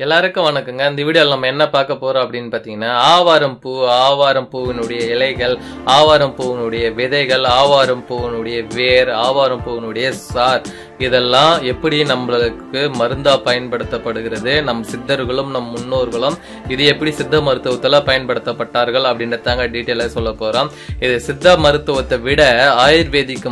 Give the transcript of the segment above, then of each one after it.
எல்லாருக்கும் வணக்கங்க. இந்த வீடியோல நம்ம என்ன பார்க்க போறோம் அப்படின்னு பாத்தீங்கன்னா, ஆவாரம் பூவினுடைய இலைகள், ஆவாரம் பூவினுடைய விதைகள், ஆவாரம் பூவினுடைய வேர், ஆவாரம் பூவினுடைய சார், இதெல்லாம் எப்படி நம்மளுக்கு மருந்தா பயன்படுத்தப்படுகிறது, நம் சித்தர்களும் நம் முன்னோர்களும் இது எப்படி சித்த மருத்துவத்துல பயன்படுத்தப்பட்டார்கள் அப்படின்றதாங்க டீட்டெயிலா சொல்ல போறோம். இது சித்த மருத்துவத்தை விட ஆயுர்வேதிக்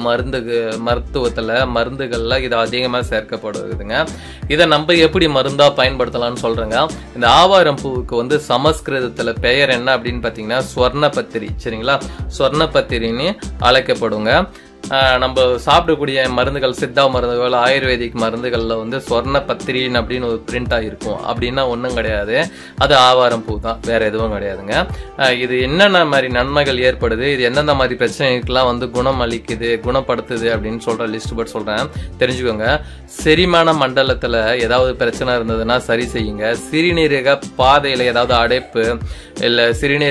மருந்துகள்ல இது அதிகமா சேர்க்கப்படுதுங்க. இதை நம்ம எப்படி மருந்தா பயன்படுத்தலாம்னு சொல்றேங்க. இந்த ஆவாரம் பூவுக்கு வந்து சமஸ்கிருதத்துல பெயர் என்ன அப்படின்னு பாத்தீங்கன்னா ஸ்வர்ணபத்திரி. சரிங்களா, ஸ்வர்ணபத்திரின்னு அழைக்கப்படுங்க. நம்ம சாப்பிடக்கூடிய மருந்துகள், சித்தா மருந்துகள், ஆயுர்வேதிக் மருந்துகள்ல வந்து ஸ்வர்ணபத்திரின்னு அப்படின்னு ஒரு பிரிண்டா இருக்கும். அப்படின்னா ஒன்றும் கிடையாது, அது ஆவாரம் பூ தான், வேற எதுவும் கிடையாதுங்க. இது என்னென்ன மாதிரி நன்மைகள் ஏற்படுது, இது எந்தெந்த மாதிரி பிரச்சனைக்கெல்லாம் வந்து குணம் அளிக்குது, குணப்படுத்துது அப்படின்னு சொல்ற லிஸ்ட் பட் சொல்றேன், தெரிஞ்சுக்கோங்க. செரிமான மண்டலத்துல ஏதாவது பிரச்சனை இருந்ததுன்னா சரி செய்யுங்க. சிறுநீரக பாதையில ஏதாவது அடைப்பு, இல்ல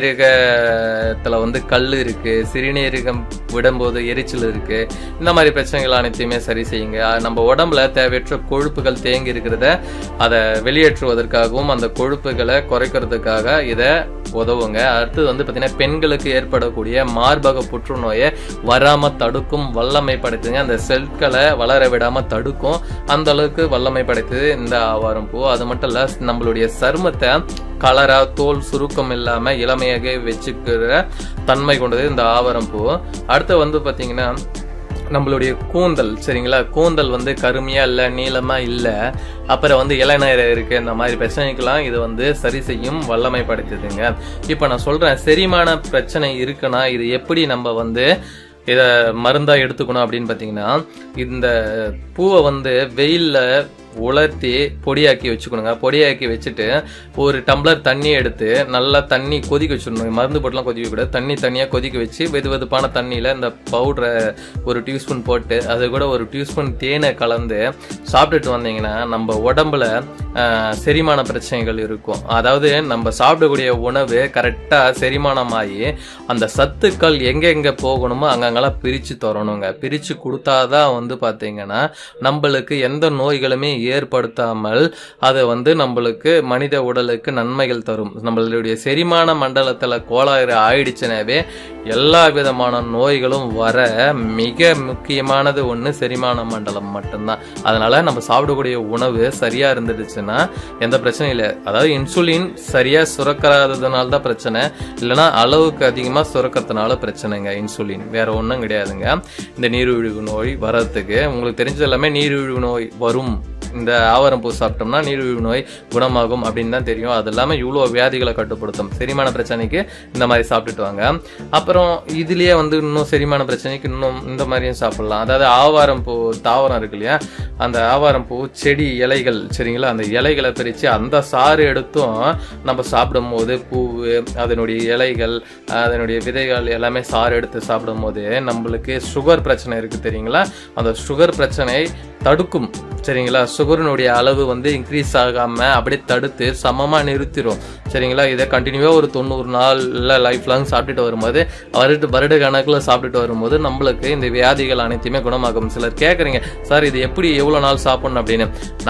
சிறுநீரகத்துல வந்து கல் இருக்கு, சிறுநீரகம் விடும்போது எரிச்சல் இருக்கு, இந்த மாதிரி பிரச்சனைகள் அனைத்தையுமே சரி செய்யுங்க. நம்ம உடம்புல தேவையற்ற கொழுப்புகள் தேங்கி இருக்கிறத அதை வெளியேற்றுவதற்காகவும் அந்த கொழுப்புகளை குறைக்கிறதுக்காக இதை உதவுங்க. அடுத்தது வந்து பாத்தீங்கன்னா, பெண்களுக்கு ஏற்படக்கூடிய மார்பக புற்றுநோயை வராம தடுக்கும் வல்லமை படைத்துங்க. அந்த செல்களை வளர விடாம தடுக்கும், அந்த அளவுக்கு வல்லமை படைத்தது இந்த ஆவாரம் பூ. அது மட்டும் இல்ல, நம்மளுடைய சருமத்தை கலரா, தோல் சுருக்கம் இல்லாம இளமையாக வச்சுக்கிற தன்மை கொண்டது இந்த ஆவாரம் பூ. அடுத்து வந்து பாத்தீங்கன்னா, நம்மளுடைய கூந்தல், சரிங்களா, கூந்தல் வந்து கருமையா இல்ல, நீளமா இல்ல, அப்புறம் வந்து இளநீர் இருக்கு, இந்த மாதிரி பிரச்சனைக்கெல்லாம் இது வந்து சரி செய்யும் வல்லமை படைத்ததுங்க. இப்ப நான் சொல்றேன், செரிமான பிரச்சனை இருக்குன்னா இது எப்படி நம்ம வந்து இத மருந்தா எடுத்துக்கணும் அப்படின்னு பாத்தீங்கன்னா, இந்த பூவை வந்து வெயில்ல உலர்த்தி பொடியாக்கி வச்சுக்கணுங்க. பொடியாக்கி வச்சுட்டு ஒரு டம்ளர் தண்ணி எடுத்து நல்லா தண்ணி கொதிக்க வச்சுடணும். மருந்து போட்டுலாம் கொதிக்க கூடாது, தண்ணியா கொதிக்க வச்சு வெதுவெதுப்பான தண்ணியில இந்த பவுடரை ஒரு டியூஸ்பூன் போட்டு அது கூட ஒரு டியூஸ்பூன் தேனை கலந்து சாப்பிட்டுட்டு வந்தீங்கன்னா நம்ம உடம்புல செரிமான பிரச்சனைகள் இருக்கும். அதாவது நம்ம சாப்பிடக்கூடிய உணவு கரெக்டா செரிமானம் ஆகி அந்த சத்துக்கள் எங்க போகணுமோ அங்கங்கெல்லாம் பிரிச்சு தரணுங்க. பிரிச்சு கொடுத்தாதான் வந்து பாத்தீங்கன்னா நம்மளுக்கு எந்த நோய்களுமே ஏற்படுத்தாமல் அது வந்து நம்மளுக்கு மனித உடலுக்கு நன்மைகள் தரும். நம்மளுடைய செரிமான மண்டலத்துல கோளாறு ஆயிடுச்சுனாவே எல்லா விதமான நோய்களும் வர மிக முக்கியமானது ஒண்ணு செரிமான மண்டலம் மட்டும்தான். அதனால நம்ம சாப்பிடக்கூடிய உணவு சரியா இருந்துடுச்சுன்னா எந்த பிரச்சனையும் இல்லை. அதாவது இன்சுலின் சரியா சுரக்காததுனால தான் பிரச்சனை, இல்லைன்னா அளவுக்கு அதிகமா சுரக்கிறதுனால பிரச்சனைங்க. இன்சுலின் வேற ஒன்றும் கிடையாதுங்க. இந்த நீரிழிவு நோய் வர்றதுக்கு உங்களுக்கு தெரிஞ்சது எல்லாமே நீரிழிவு நோய் வரும், இந்த ஆவாரம் பூ சாப்பிட்டோம்னா நீரிழிவு நோய் குணமாகும் அப்படின்னு தான் தெரியும். அது இல்லாம இவ்வளவு வியாதிகளை கட்டுப்படுத்தும். செரிமான பிரச்சனைக்கு இந்த மாதிரி சாப்பிட்டுட்டு வாங்க. அப்புறம் இதுலயே வந்து இன்னும் செரிமான பிரச்சனைக்கு இன்னும் இந்த மாதிரியும் சாப்பிடலாம். அதாவது ஆவாரம் பூ தாவரம் இருக்கு இல்லையா, அந்த ஆவாரம் பூ செடி இலைகள், சரிங்களா, அந்த இலைகளை பிரிச்சு அந்த சாறு எடுத்தும் நம்ம சாப்பிடும் போது, பூவு, அதனுடைய இலைகள், அதனுடைய விதைகள் எல்லாமே சாறு எடுத்து சாப்பிடும் போது நம்மளுக்கு சுகர் பிரச்சனை இருக்கு தெரியுங்களா, அந்த சுகர் பிரச்சனை தடுக்கும். சரிங்களா, சுகரினுடைய அளவு வந்து இன்க்ரீஸ் ஆகாம அப்படியே தடுத்து சமமா நிறுத்திடும். சரிங்களா, இதை கண்டினியூவா ஒரு 90 நாள் இல்ல லைஃப் லாங் சாப்பிட்டுட்டு வரும்போது, வருட கணக்குல சாப்பிட்டுட்டு வரும்போது நம்மளுக்கு இந்த வியாதிகள் அனைத்துமே குணமாகும். சிலர் கேட்குறீங்க, சார் இது எப்படி எவ்வளவு நாள் சாப்பிடணும் அப்படின்னு.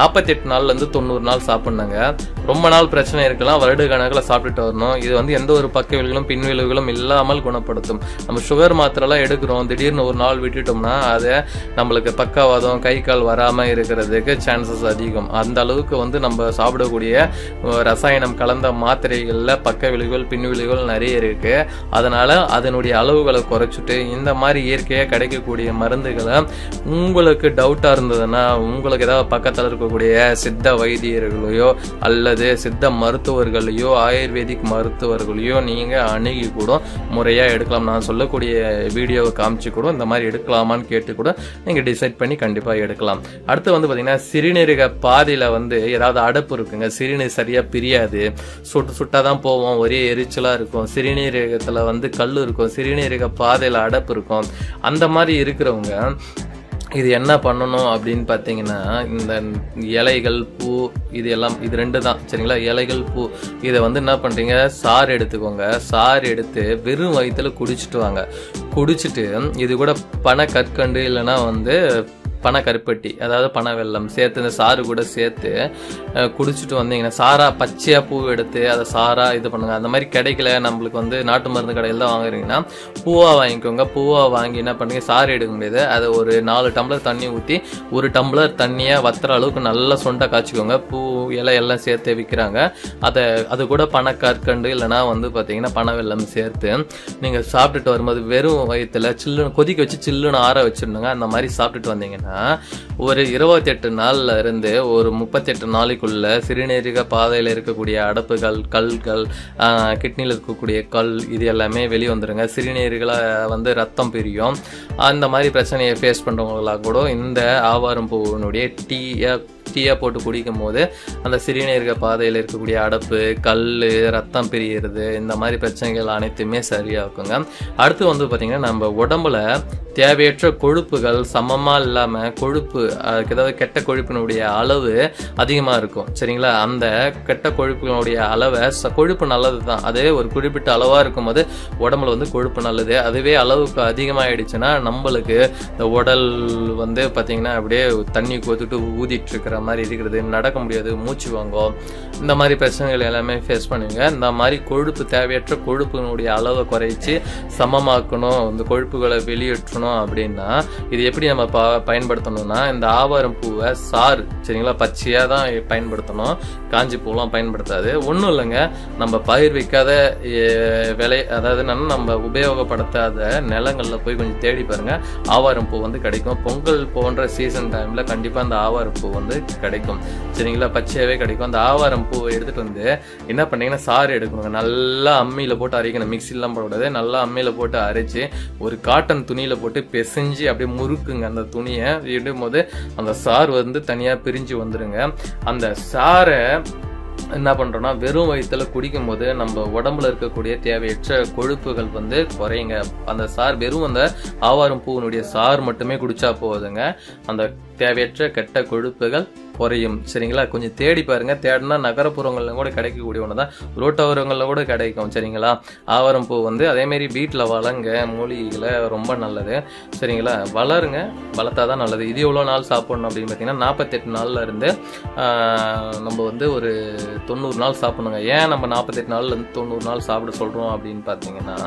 48 நாள்ல இருந்து 90 நாள் சாப்பிடணுங்க. ரொம்ப நாள் பிரச்சனை இருக்கலாம், வருட கணக்குல சாப்பிட்டுட்டு வரணும். இது வந்து எந்த ஒரு பக்க விளைவுகளும் பின் விளைவுகளும் இல்லாமல் குணப்படுத்தும். நம்ம சுகர் மாத்திரை எல்லாம் எடுக்கிறோம், திடீர்னு ஒரு நாள் விட்டுட்டோம்னா அதை நம்மளுக்கு பக்கவாதம், கை கால் வராம இருக்கிறதுக்கு சான்சஸ் அதிகம். அந்த அளவுக்கு வந்து நம்ம சாப்பிடக்கூடிய ரசாயனம் கலந்த மாத்திரைகள்ல பக்க விளைவுகள், பின் விளைவுகள் நிறைய இருக்கு. அதனால அதனுடைய அளவுகளை குறைச்சிட்டு இந்த மாதிரி இயற்கையா கிடைக்கக்கூடிய மருந்துகளை, உங்களுக்கு டவுட்டா இருந்ததுன்னா உங்களுக்கு ஏதாவது பக்கத்துல இருக்கக்கூடிய சித்த வைத்தியர்களையோ அல்லது சித்த மருத்துவர்களையோ ஆயுர்வேதிக் மருத்துவர்களையோ நீங்க அணுகி கூட முறையா எடுக்கலாம். நான் சொல்லக்கூடிய வீடியோவை காமிச்சு கூட இந்த மாதிரி எடுக்கலாமான்னு கேட்டு கூட நீங்க டிசைட் பண்ணி கண்டிப்பா எடுக்கலாம். அடுத்து வந்து பாத்தீங்கன்னா, சிறுநீரக பாதையில வந்து ஏதாவது அடைப்பு இருக்குங்க, சிறுநீர் சரியா பிரியாது, சுட்டாதான் போவோம், ஒரே எரிச்சலா இருக்கும், சிறுநீரகத்துல வந்து கல் இருக்கும், சிறுநீரக பாதையில அடைப்பு இருக்கும். அந்த மாதிரி இருக்கிறவங்க இது என்ன பண்ணணும் அப்படின்னு பாத்தீங்கன்னா, இந்த இலைகள், பூ, இது எல்லாம் இது ரெண்டு தான், சரிங்களா, இலைகள், பூ, இதை வந்து என்ன பண்றீங்க, சாறு எடுத்துக்கோங்க. சாறு எடுத்து வெறும் வயிற்றுல குடிச்சிட்டு வாங்க. குடிச்சிட்டு இது கூட பனை கற்கண்டு இல்லைன்னா வந்து பனக்கருப்பட்டி அதாவது பனை வெல்லம் சேர்த்து இந்த சாறு கூட சேர்த்து குடிச்சிட்டு வந்தீங்கன்னா, சாரா பச்சையா பூ எடுத்து அதை சாரா இது பண்ணுங்க. அந்த மாதிரி கிடைக்கல, நம்மளுக்கு வந்து நாட்டு மருந்து கடையில் தான் வாங்குறீங்கன்னா பூவா வாங்கிக்கோங்க. பூவா வாங்கி என்ன பண்ணுங்க, சாறு எடுக்க முடியாது, அதை ஒரு 4 டம்ளர் தண்ணி ஊற்றி 1 டம்ளர் தண்ணியை வத்துற அளவுக்கு நல்லா சொண்டை காய்ச்சிக்கோங்க. பூ இலை எல்லாம் சேர்த்து விற்கிறாங்க. அது கூட பனக்கற்கண்டு இல்லைன்னா வந்து பார்த்தீங்கன்னா பனை வெல்லம் சேர்த்து நீங்கள் சாப்பிட்டுட்டு வரும்போது வெறும் வயிற்றுல சில்லுன்னு கொதிக்க வச்சு சில்லுன்னு ஆற வச்சிடணுங்க. அந்த மாதிரி சாப்பிட்டுட்டு வந்தீங்கன்னா ஒரு 28 நாள்ல இருந்து ஒரு 38 நாளைக்குள்ள சிறுநீரக பாதையில் இருக்கக்கூடிய அடப்புகள், கல்கள், கிட்னியில் இருக்கக்கூடிய கல் இது எல்லாமே வெளியே வந்துருங்க. சிறுநீரகளை வந்து ரத்தம் பிரியும். அந்த மாதிரி பிரச்சனையை ஃபேஸ் பண்ணுறவங்களாக கூட இந்த ஆவாரம் பூவினுடைய டீயா போட்டு குடிக்கும் போது அந்த சிறுநீரக பாதையில் இருக்கக்கூடிய அடப்பு, கல், ரத்தம் பிரிகிறது, இந்த மாதிரி பிரச்சனைகள் அனைத்துமே சரியாக்குங்க. அடுத்து வந்து பார்த்தீங்கன்னா நம்ம உடம்புல தேவையற்ற கொழுப்புகள் சமமாக இல்லாமல் கொழுப்பு, ஏதாவது கெட்ட கொழுப்பினுடைய அளவு அதிகமாக இருக்கும். சரிங்களா? அந்த கெட்ட கொழுப்பினுடைய அளவை, கொழுப்பு நல்லது தான், அதே ஒரு குறிப்பிட்ட அளவாக இருக்கும்போது உடம்புல வந்து கொழுப்பு நல்லது. அதுவே அளவுக்கு அதிகமாகிடுச்சுன்னா நம்மளுக்கு இந்த உடல் வந்து பார்த்தீங்கன்னா அப்படியே தண்ணி கோத்துட்டு ஊதிட்டு இருக்கிற மாதிரி இருக்கிறது, நடக்க முடியாது, மூச்சு வாங்கும், இந்த மாதிரி பிரச்சனைகள் எல்லாமே ஃபேஸ் பண்ணுவீங்க. இந்த மாதிரி கொழுப்பு, தேவையற்ற கொழுப்பினுடைய அளவை குறைச்சி சமமாக்கணும், இந்த கொழுப்புகளை வெளியேற்றணும் அப்படின்னா இது எப்படி நம்ம பயன்படுத்தணும்னா, இந்த ஆவாரம் பூவை சாறு, சரிங்களா, பச்சையா தான் பயன்படுத்தணும், காஞ்சி பூலாம் பயன்படுத்தாது. ஒன்றும் இல்லைங்க, நம்ம பயிர் வைக்காத விலை, அதாவது நம்ம உபயோகப்படுத்தாத நிலங்களில் போய் கொஞ்சம் தேடி பாருங்க, ஆவாரம் பூ வந்து கிடைக்கும். பொங்கல் போன்ற சீசன் டைம்ல கண்டிப்பா அந்த ஆவாரம் பூ வந்து கிடைக்கும். சரிங்களா? பச்சையாவே கிடைக்கும். அந்த ஆவாரம் பூவை எடுத்துட்டு வந்து என்ன பண்ணீங்கன்னா சாறு எடுக்கணுங்க. நல்லா அம்மியில போட்டு அரைக்கணும், மிக்சிலாம் போடக்கூடாது. நல்லா அம்மியில போட்டு அரைச்சு ஒரு காட்டன் துணியில போட்டு பிசைஞ்சு அப்படியே முறுக்குங்க. அந்த துணியை இடும்போது அந்த சாறு வந்து தனியா பிரிஞ்சு வந்துருங்க. அந்த சாரை என்ன பண்றோம்னா வெறும் வயிற்றுல குடிக்கும் போது நம்ம உடம்புல இருக்கக்கூடிய தேவையற்ற கொழுப்புகள் வந்து குறையுங்க. அந்த சார் வெறும் அந்த ஆவாரம் பூவினுடைய சார் மட்டுமே குடிச்சா போகுதுங்க, அந்த தேவையற்ற கெட்ட கொழுப்புகள் குறையும். சரிங்களா? கொஞ்சம் தேடி பாருங்க. தேடினா நகரப்புறங்கள்ல கூட கிடைக்கக்கூடிய ஒன்று தான், ரோட்டோரங்கள்ல கூட கிடைக்கும். சரிங்களா? ஆவாரம் பூ வந்து அதேமாரி வீட்டில் வளங்க, மூலிகைகளை ரொம்ப நல்லது. சரிங்களா? வளருங்க, வளர்த்தாதான் நல்லது. இது எவ்வளோ நாள் சாப்பிடணும் அப்படின்னு பார்த்தீங்கன்னா 48 நாள்ல இருந்து நம்ம வந்து ஒரு 90 நாள் சாப்பிடணுங்க. ஏன் நம்ம 48 நாள்ல இருந்து 90 நாள் சாப்பிட சொல்றோம் அப்படின்னு பார்த்தீங்கன்னா,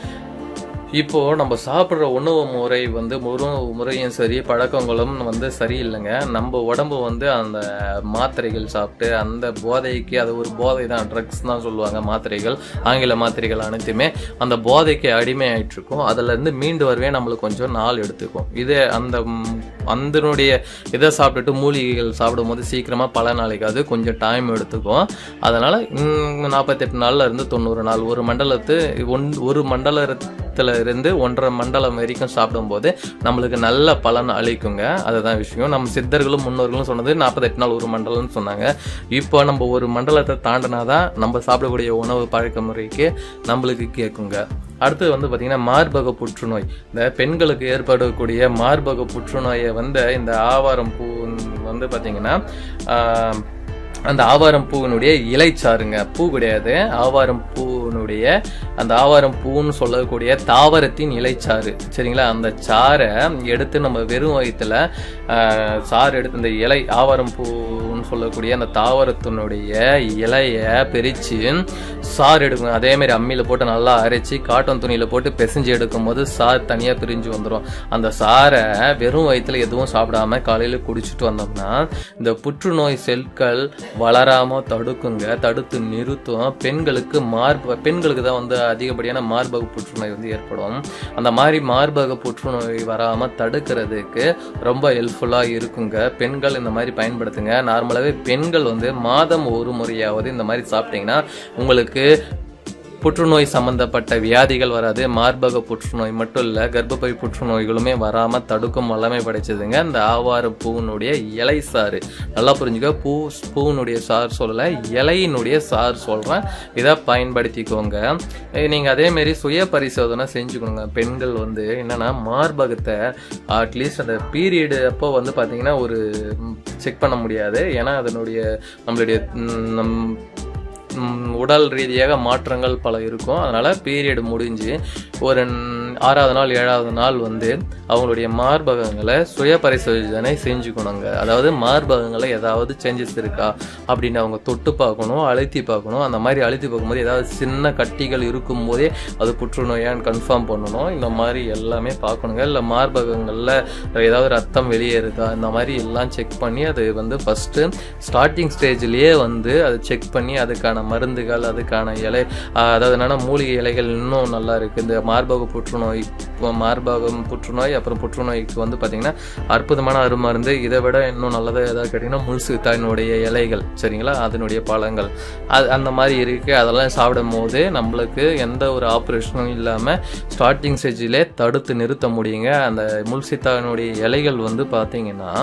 இப்போ நம்ம சாப்பிட்ற உணவு முறை வந்து முறையும் சரி, பழக்கங்களும் வந்து சரியில்லைங்க. நம்ம உடம்பு வந்து அந்த மாத்திரைகள் சாப்பிட்டு அந்த போதைக்கு, அது ஒரு போதை தான், ட்ரக்ஸ் தான் சொல்லுவாங்க மாத்திரைகள், ஆங்கில மாத்திரைகள் அனைத்துமே அந்த போதைக்கு அடிமை ஆயிட்டு இருக்கும். அதுல இருந்து மீண்டு வரவே நம்மளுக்கு கொஞ்சம் நாள் எடுத்துக்கும். இது அதனுடைய இதை சாப்பிட்டுட்டு மூலிகைகள் சாப்பிடும் போது சீக்கிரமா பல நாளைக்கு அது கொஞ்சம் டைம் எடுத்துக்கும். அதனால 48 நாள்ல இருந்து 90 நாள், ஒரு மண்டலத்துல இருந்து 1.5 மண்டலம் வரைக்கும் சாப்பிடும்போது நம்மளுக்கு நல்ல பலன் அளிக்குங்க. அதுதான் விஷயம். நம்ம சித்தர்களும் முன்னோர்களும் சொன்னது 48 நாள் 1 மண்டலம்னு சொன்னாங்க. இப்போ நம்ம ஒரு மண்டலத்தை தாண்டினாதான் நம்ம சாப்பிடக்கூடிய உணவு பழக்க முறைக்கு நம்மளுக்கு கேட்குங்க. அடுத்து வந்து பார்த்தீங்கன்னா மார்பக புற்றுநோய். இந்த பெண்களுக்கு ஏற்படக்கூடிய மார்பக புற்றுநோயை வந்து இந்த ஆவாரம் பூ வந்து பார்த்தீங்கன்னா அந்த ஆவாரம் பூவினுடைய இலைச்சாருங்க, பூ கிடையாது, ஆவாரம் பூவினுடைய அந்த ஆவாரம் பூன்னு சொல்லக்கூடிய தாவரத்தின் இலைச்சாறு. சரிங்களா? அந்த சாரை எடுத்து நம்ம வெறும் வயிற்றுல சாறு எடுத்து இந்த இலை ஆவாரம் பூன்னு சொல்லக்கூடிய அந்த தாவரத்தினுடைய இலைய பிரிச்சு சாறு எடுக்கணும். அதே மாதிரி அம்மியில போட்டு நல்லா அரைச்சி காட்டன் துணியில போட்டு பிசைஞ்சு எடுக்கும் போது சாறு தனியா பிரிஞ்சு வந்துடும். அந்த சாரை வெறும் வயிற்றுல எதுவும் சாப்பிடாம காலையில குடிச்சிட்டு வந்தோம்னா இந்த புற்றுநோய் செல்கள் வளராம தடுக்குங்க, தடுத்து நிறுத்தும். பெண்களுக்கு தான் வந்து அதிகப்படியான மார்பக புற்றுநோய் வந்து ஏற்படும். அந்த மாதிரி மார்பக புற்றுநோய் வராம தடுக்கிறதுக்கு ரொம்ப ஹெல்ப்ஃபுல்லா இருக்குங்க. பெண்கள் இந்த மாதிரி பயன்படுத்துங்க. நார்மலாவே பெண்கள் வந்து மாதம் ஒரு முறையாவது இந்த மாதிரி சாப்பிட்டீங்கன்னா உங்களுக்கு புற்றுநோய் சம்பந்தப்பட்ட வியாதிகள் வராது. மார்பக புற்றுநோய் மட்டும் இல்ல, கர்ப்பப்பை புற்றுநோய்களுமே வராம தடுக்கும் வல்லமை படைச்சதுங்க இந்த ஆவார பூவினுடைய இலை சாறு. நல்லா புரிஞ்சுக்க, பூவினுடைய சாறு சொல்லல, இலையினுடைய சாறு சொல்றேன். இதை பயன்படுத்திக்கோங்க. நீங்க அதே மாதிரி சுய பரிசோதனை செஞ்சுக்கணுங்க. பெண்கள் வந்து என்னன்னா மார்பகத்தை அட்லீஸ்ட் அந்த பீரியடு அப்போ வந்து பாத்தீங்கன்னா ஒரு செக் பண்ண முடியாது. ஏன்னா நம்மளுடைய உடல் ரீதியாக மாற்றங்கள் பல இருக்கும். அதனால பீரியட் முடிஞ்சு ஒரு 6வது நாள் 7வது நாள் வந்து அவங்களுடைய மார்பகங்களை சுய பரிசோதனை செஞ்சுக்கணுங்க. அதாவது மார்பகங்களை ஏதாவது சேஞ்சஸ் இருக்கா அப்படின்னு அவங்க தொட்டு பார்க்கணும், அழுத்தி பார்க்கணும். அந்த மாதிரி அழுத்தி பார்க்கும்போது ஏதாவது சின்ன கட்டிகள் இருக்கும் போதே அது புற்றுநோயான்னு கன்ஃபார்ம் பண்ணணும். இந்த மாதிரி எல்லாமே பார்க்கணுங்க. இல்லை மார்பகங்களில் ஏதாவது ரத்தம் வெளியே இருக்கா, இந்த மாதிரி எல்லாம் செக் பண்ணி அது வந்து ஃபஸ்ட்டு ஸ்டார்டிங் ஸ்டேஜ்லேயே வந்து அதை செக் பண்ணி அதுக்கான மருந்துகள், அதுக்கான இலை, அதாவது என்னென்னா மூலிகை இலைகள் இன்னும் நல்லா இருக்குது. இந்த மார்பக புற்றுநோய் அப்புறம் புற்றுநோய்க்கு வந்து பார்த்திங்கன்னா அற்புதமான அருமருந்து. இதை விட இன்னும் நல்லதாக ஏதாவது கேட்டிங்கன்னா முள்சித்தாயினுடைய இலைகள், சரிங்களா, அதனுடைய பழங்கள் அந்த மாதிரி இருக்குது. அதெல்லாம் சாப்பிடும் போது நம்மளுக்கு எந்த ஒரு ஆப்ரேஷனும் இல்லாமல் ஸ்டார்டிங் ஸ்டேஜிலே தடுத்து நிறுத்த முடியுங்க. அந்த முள்சித்தாயினுடைய இலைகள் வந்து பார்த்திங்கன்னா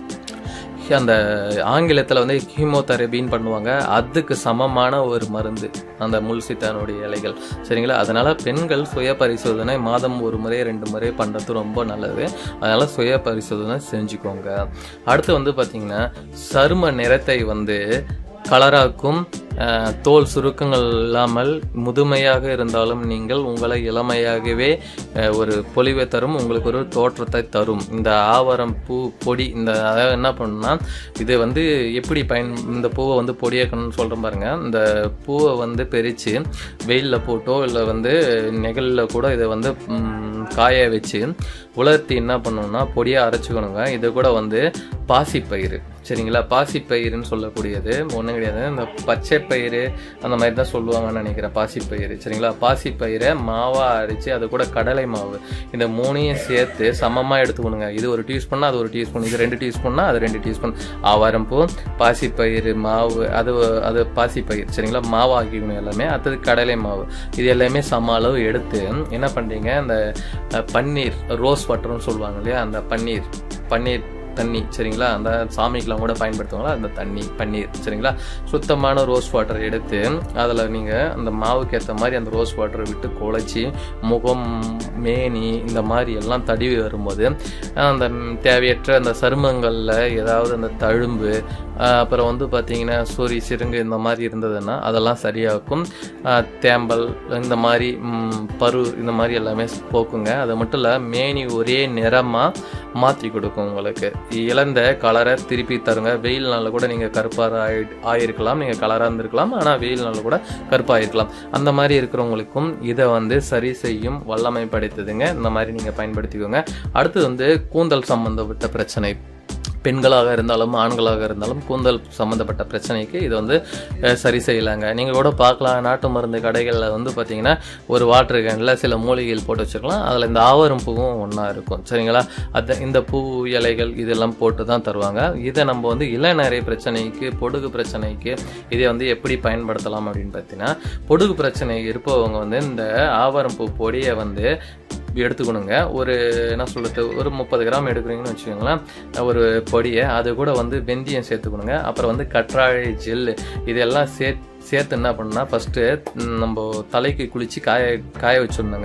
அந்த ஆங்கிலத்தில் வந்து கீமோதெரபின்னு பண்ணுவாங்க. அதுக்கு சமமான ஒரு மருந்து அந்த முள்சித்தானுடைய இலைகள், சரிங்களா. அதனால் பெண்கள் சுய பரிசோதனை மாதம் 1 முறை 2 முறை பண்ணுறது ரொம்ப நல்லது. அதனால் சுய பரிசோதனை செஞ்சுக்கோங்க. அடுத்து வந்து பார்த்திங்கன்னா சரும நிறத்தை வந்து கலராக்கும். தோல் சுருக்கங்கள் இல்லாமல் முதுமையாக இருந்தாலும் நீங்கள் உங்களை இளமையாகவே ஒரு பொலிவை தரும், உங்களுக்கு ஒரு தோற்றத்தை தரும் இந்த ஆவாரம் பூ பொடி. அதாவது என்ன பண்ணுன்னா இது வந்து எப்படி இந்த பூவை வந்து பொடியாக்கணும்னு சொல்கிறேன் பாருங்க. இந்த பூவை வந்து பறித்து வெயிலில் போட்டோ இல்லை வந்து நெகலில் கூட இதை வந்து காய வச்சு உலர்த்தி என்ன பண்ணணும்னா பொடியாக அரைச்சிக்கணுங்க. இது கூட வந்து பாசிப்பயிறு, சரிங்களா. பாசிப்பயிறுன்னு சொல்லக்கூடியது ஒன்றும் கிடையாது, இந்த பச்சை பயிறு அந்த மாதிரி தான் சொல்லுவாங்கன்னு நினைக்கிறேன். பாசிப்பயிறு, சரிங்களா. பாசிப்பயிரை மாவாக அரைச்சி அது கூட கடலை மாவு, இந்த 3ஐயும் சேர்த்து சமமாக எடுத்துக்கணுங்க. இது 1 டீஸ்பூன்னா அது 1 டீஸ்பூன், இது 2 டீஸ்பூன்னா அது 2 டீஸ்பூன். ஆவாரம்பூ, பாசிப்பயிறு மாவு, அது பாசிப்பயிறு, சரிங்களா, மாவு ஆக்கிக்கணும் எல்லாமே. அடுத்தது கடலை மாவு, இது எல்லாமே சம அளவு எடுத்து என்ன பண்ணுறீங்க, இந்த பன்னீர் ரோஸ் வாட்டர்னு சொல்லுவாங்க இல்லையா, அந்த பன்னீர் தண்ணி, சரிங்களா, அந்த சாமிக்கெலாம் கூட பயன்படுத்துவாங்களா அந்த பன்னீர், சரிங்களா. சுத்தமான ரோஸ் வாட்டர் எடுத்து அதில் நீங்கள் அந்த மாவுக்கு ஏற்ற மாதிரி அந்த ரோஸ் வாட்டரை விட்டு குழைச்சி முகம், மேனி இந்த மாதிரி எல்லாம் தடவி வரும்போது அந்த தேவையற்ற அந்த சருமங்களில் ஏதாவது அந்த தழும்பு, அப்புறம் வந்து பார்த்திங்கன்னா சொறி, சிறுங்கு இந்த மாதிரி இருந்ததுன்னா அதெல்லாம் சரியாக்கும். தேம்பல், இந்த மாதிரி பரு, இந்த மாதிரி எல்லாமே போக்குங்க. அது மட்டும் இல்லை, மேனி ஒரே நிறமாக மாற்றி கொடுக்கும். உங்களுக்கு இழந்த கலரை திருப்பி தருங்க. வெயில் நாளில் கூட நீங்கள் கருப்பாக ஆயிருக்கலாம், நீங்கள் கலராக இருந்திருக்கலாம், ஆனால் வெயில் நாளில் கூட கருப்பாக ஆயிருக்கலாம். அந்த மாதிரி இருக்கிறவங்களுக்கும் இதை வந்து சரி செய்யும் வல்லமை படைத்ததுங்க. இந்த மாதிரி நீங்கள் பயன்படுத்திக்கோங்க. அடுத்து வந்து கூந்தல் சம்பந்தப்பட்ட பிரச்சனை, பெண்களாக இருந்தாலும் ஆண்களாக இருந்தாலும் கூந்தல் சம்மந்தப்பட்ட பிரச்சனைக்கு இது வந்து சரி செய்யலாங்க. நீங்கள் கூட பார்க்கலாம், நாட்டு மருந்து கடைகளில் வந்து பார்த்தீங்கன்னா ஒரு வாட்டர் கேனில் சில மூலிகைகள் போட்டு வச்சுருக்கலாம். அதில் இந்த ஆவாரம் பூவும் ஒன்றா இருக்கும், சரிங்களா. இந்த பூ இலைகள் இதெல்லாம் போட்டு தான் தருவாங்க. இதை நம்ம வந்து இளநரை பிரச்சனைக்கு, பொடுகு பிரச்சனைக்கு இதை வந்து எப்படி பயன்படுத்தலாம் அப்படின்னு பார்த்தீங்கன்னா, பொடுகு பிரச்சனை இருப்பவங்க வந்து இந்த ஆவாரம் பூ பொடியை வந்து எடுத்துக்கணுங்க. ஒரு என்ன சொல்கிறது, ஒரு 30 கிராம் எடுக்கிறீங்கன்னு வச்சுக்கோங்களேன், ஒரு பொடியை. அது கூட வந்து வெந்தயம் சேர்த்துக்கணுங்க. அப்புறம் வந்து கற்றாழை ஜெல், இதெல்லாம் சேர்த்து என்ன பண்ணால் ஃபஸ்ட்டு நம்ம தலைக்கு குளித்து காய வச்சுருந்தோங்க.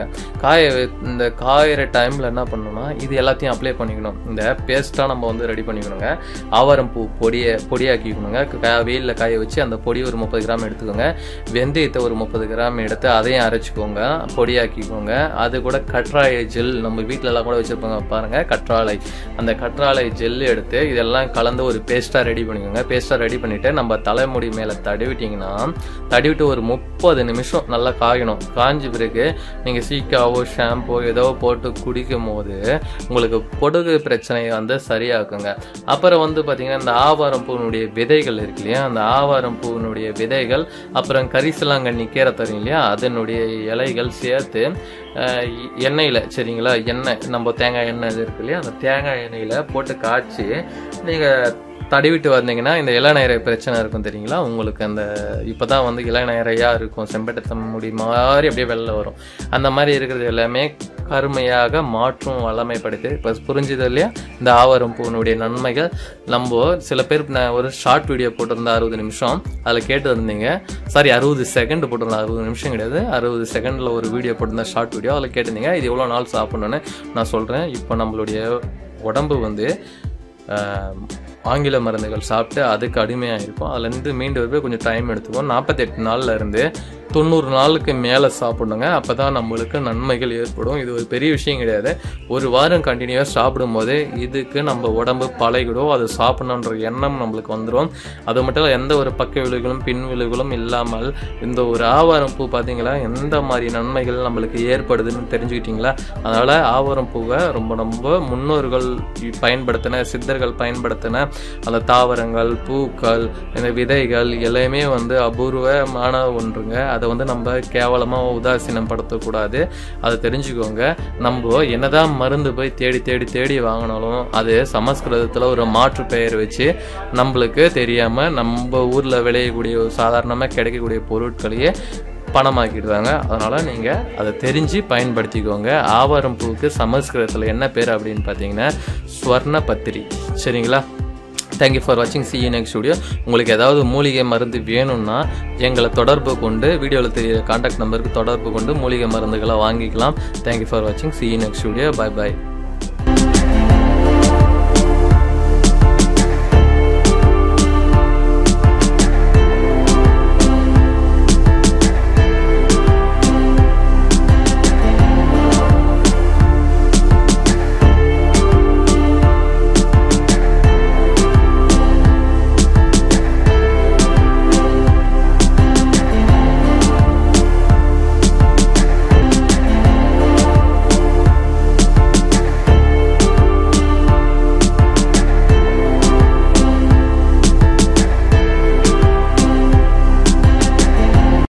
இந்த காயிற டைமில் என்ன பண்ணணும்னா இது எல்லாத்தையும் அப்ளை பண்ணிக்கணும். இந்த பேஸ்ட்டாக நம்ம வந்து ரெடி பண்ணிக்கணுங்க. ஆவாரம் பூ பொடியாக்கிக்கணுங்க. வெயிலில் காய வச்சு அந்த பொடி ஒரு 30 கிராம் எடுத்துக்கோங்க. வெந்தயத்தை ஒரு 30 கிராம் எடுத்து அதையும் அரைச்சிக்கோங்க, பொடியாக்கிக்கோங்க. அது கூட கற்றாழை ஜெல், நம்ம வீட்டிலலாம் கூட வச்சுருப்பாங்க பாருங்கள், கற்றாழை, அந்த கற்றாழை ஜெல் எடுத்து இதெல்லாம் கலந்து ஒரு பேஸ்ட்டாக ரெடி பண்ணிக்கோங்க. பேஸ்ட்டாக ரெடி பண்ணிவிட்டு நம்ம தலைமுடி மேலே தடவிட்டிங்கன்னா, தடவிட்டு ஒரு 30 நிமிஷம் நல்லா காயணும். காஞ்ச பிறகு நீங்கள் சீக்காவோ ஷாம்போ ஏதோ போட்டு குடிக்கும் போது உங்களுக்கு பொடுகு பிரச்சனையை வந்து சரியாக்குங்க. அப்புறம் வந்து பார்த்தீங்கன்னா இந்த ஆவாரம் பூனுடைய விதைகள் இருக்கு இல்லையா, அந்த ஆவாரம் பூனுடைய விதைகள், அப்புறம் கரிசலாங்கண்ணி கீரை தரும் இல்லையா, அதனுடைய இலைகள் சேர்த்து எண்ணெயில், சரிங்களா, எண்ணெய் நம்ம தேங்காய் எண்ணெய் இருக்கு இல்லையா, அந்த தேங்காய் எண்ணெயில் போட்டு காய்ச்சி நீங்கள் தடவிட்டு வந்தீங்கன்னா இந்த இளநரை பிரச்சனை இருக்கும் தெரியுங்களா உங்களுக்கு. அந்த இப்போ தான் வந்து இளநரையாக இருக்கும், செம்பட்டை முடி மாதிரி அப்படியே வெளில வரும். அந்த மாதிரி இருக்கிறது எல்லாமே கருமையாக மாற்றும் வல்லமைப்படுத்தி இப்போ புரிஞ்சுது இல்லையா இந்த ஆவாரம் பூனுடைய நன்மைகள். நம்ம சில பேர் நான் ஒரு ஷார்ட் வீடியோ போட்டிருந்தேன் 60 நிமிஷம், அதில் கேட்டு வந்தீங்க, சாரி 60 செகண்ட் போட்டிருந்தேன், 60 நிமிஷம் கிடையாது, 60 செகண்டில் ஒரு வீடியோ போட்டிருந்தேன் ஷார்ட் வீடியோ. அதில் கேட்டிருந்தீங்க இது எவ்வளோ நாள் சாப்பிடணுன்னு நான் சொல்கிறேன். இப்போ நம்மளுடைய உடம்பு வந்து ஆங்கில மருந்துகள் சாப்பிட்டு அதுக்கு அடிமையாக இருக்கும். அதுலேருந்து மீண்டு வரவே கொஞ்சம் டைம் எடுத்துக்கும். 48 நாளில் இருந்து 90 நாளுக்கு மேலே சாப்பிடணுங்க. அப்போ தான் நம்மளுக்கு நன்மைகள் ஏற்படும். இது ஒரு பெரிய விஷயம் கிடையாது. ஒரு வாரம் கண்டினியூவாக சாப்பிடும் போதே இதுக்கு நம்ம உடம்பு பழகிடும். அது சாப்பிடணுன்ற எண்ணம் நம்மளுக்கு வந்துடும். அது மட்டும் இல்லை, எந்த ஒரு பக்க விளைவுகளும் பின் விளைவுகளும் இல்லாமல் இந்த ஒரு ஆவாரம் பூ பார்த்தீங்களா எந்த மாதிரி நன்மைகள் நம்மளுக்கு ஏற்படுதுன்னு தெரிஞ்சுக்கிட்டீங்களா? அதனால் ஆவாரம் பூவை ரொம்ப முன்னோர்கள் பயன்படுத்தின, சித்தர்கள் பயன்படுத்தின அந்த தாவரங்கள், பூக்கள், இந்த விதைகள் எல்லாமே வந்து அபூர்வமான ஒன்றுங்க. அதை வந்து நம்ம கேவலமாக உதாசீனம் படுத்தக்கூடாது. அதை தெரிஞ்சுக்கோங்க. நம்ம என்னதான் மருந்து போய் தேடி வாங்கினாலும் அது சமஸ்கிருதத்தில் ஒரு மாற்று பெயர் வச்சு நம்மளுக்கு தெரியாமல் நம்ம ஊரில் விளையக்கூடிய சாதாரணமாக கிடைக்கக்கூடிய பொருட்களையே பணமாக்கிடுவாங்க. அதனால் நீங்கள் அதை தெரிஞ்சு பயன்படுத்திக்கோங்க. ஆவாரம் பூவுக்கு சமஸ்கிருதத்தில் என்ன பேர் அப்படின்னு பார்த்தீங்கன்னா ஸ்வர்ண பத்திரி. சரிங்களா? தேங்க்யூ ஃபார் வாட்சிங். see you next video. உங்களுக்கு ஏதாவது மூலிகை மருந்து வேணும்னா எங்களை தொடர்பு கொண்டு வீடியோவில் தெரியுற கான்டாக்ட் நம்பருக்கு தொடர்பு கொண்டு மூலிகை மருந்துகளை வாங்கிக்கலாம். தேங்க்யூ ஃபார் வாட்சிங். see you next video. bye bye.